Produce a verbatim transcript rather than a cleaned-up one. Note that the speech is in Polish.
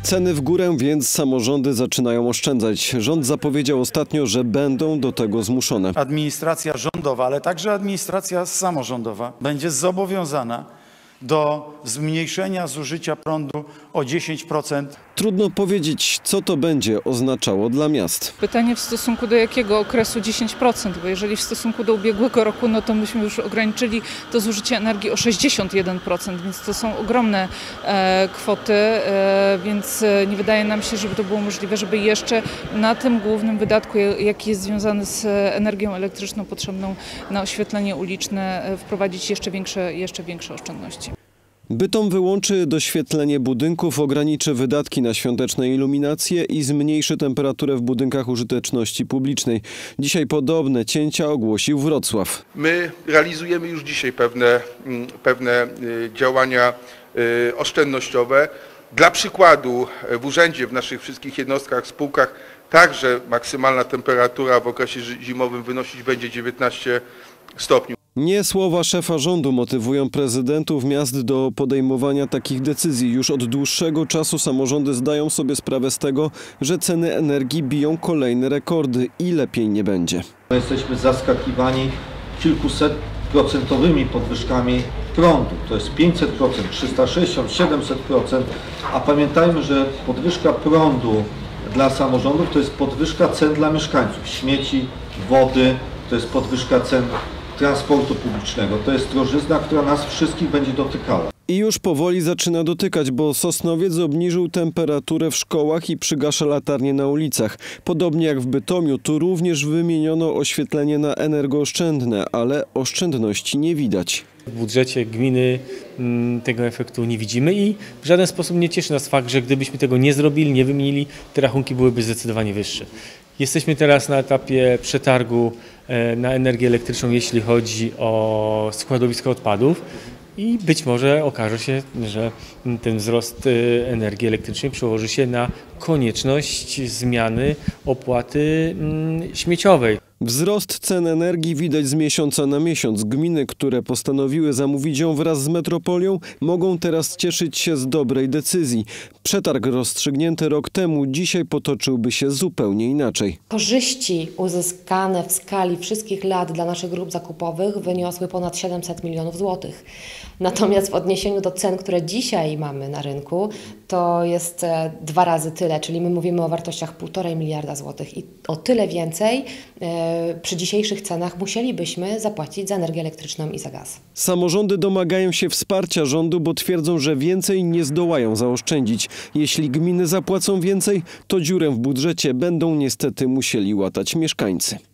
Ceny w górę, więc samorządy zaczynają oszczędzać. Rząd zapowiedział ostatnio, że będą do tego zmuszone. Administracja rządowa, ale także administracja samorządowa będzie zobowiązana do zmniejszenia zużycia prądu o dziesięć procent. Trudno powiedzieć, co to będzie oznaczało dla miast. Pytanie w stosunku do jakiego okresu dziesięć procent, bo jeżeli w stosunku do ubiegłego roku, no to myśmy już ograniczyli to zużycie energii o sześćdziesiąt jeden procent, więc to są ogromne e, kwoty, e, więc nie wydaje nam się, żeby to było możliwe, żeby jeszcze na tym głównym wydatku, jaki jest związany z energią elektryczną potrzebną na oświetlenie uliczne, wprowadzić jeszcze większe, jeszcze większe oszczędności. Bytom wyłączy doświetlenie budynków, ograniczy wydatki na świąteczne iluminacje i zmniejszy temperaturę w budynkach użyteczności publicznej. Dzisiaj podobne cięcia ogłosił Wrocław. My realizujemy już dzisiaj pewne, pewne działania oszczędnościowe. Dla przykładu w urzędzie, w naszych wszystkich jednostkach, spółkach także maksymalna temperatura w okresie zimowym wynosić będzie dziewiętnaście stopni. Nie słowa szefa rządu motywują prezydentów miast do podejmowania takich decyzji. Już od dłuższego czasu samorządy zdają sobie sprawę z tego, że ceny energii biją kolejne rekordy i lepiej nie będzie. Jesteśmy zaskakiwani kilkuset procentowymi podwyżkami prądu. To jest pięćset procent, trzysta sześćdziesiąt, siedemset procent, a pamiętajmy, że podwyżka prądu dla samorządów to jest podwyżka cen dla mieszkańców. Śmieci, wody, to jest podwyżka cen transportu publicznego. To jest drożyzna, która nas wszystkich będzie dotykała. I już powoli zaczyna dotykać, bo Sosnowiec obniżył temperaturę w szkołach i przygasza latarnie na ulicach. Podobnie jak w Bytomiu, tu również wymieniono oświetlenie na energooszczędne, ale oszczędności nie widać. W budżecie gminy tego efektu nie widzimy i w żaden sposób nie cieszy nas fakt, że gdybyśmy tego nie zrobili, nie wymienili, te rachunki byłyby zdecydowanie wyższe. Jesteśmy teraz na etapie przetargu na energię elektryczną, jeśli chodzi o składowisko odpadów i być może okaże się, że ten wzrost energii elektrycznej przełoży się na konieczność zmiany opłaty śmieciowej. Wzrost cen energii widać z miesiąca na miesiąc. Gminy, które postanowiły zamówić ją wraz z metropolią, mogą teraz cieszyć się z dobrej decyzji. Przetarg rozstrzygnięty rok temu dzisiaj potoczyłby się zupełnie inaczej. Korzyści uzyskane w skali wszystkich lat dla naszych grup zakupowych wyniosły ponad siedemset milionów złotych. Natomiast w odniesieniu do cen, które dzisiaj mamy na rynku, to jest dwa razy tyle, czyli my mówimy o wartościach półtorej miliarda złotych i o tyle więcej przy dzisiejszych cenach musielibyśmy zapłacić za energię elektryczną i za gaz. Samorządy domagają się wsparcia rządu, bo twierdzą, że więcej nie zdołają zaoszczędzić. Jeśli gminy zapłacą więcej, to dziurę w budżecie będą niestety musieli łatać mieszkańcy.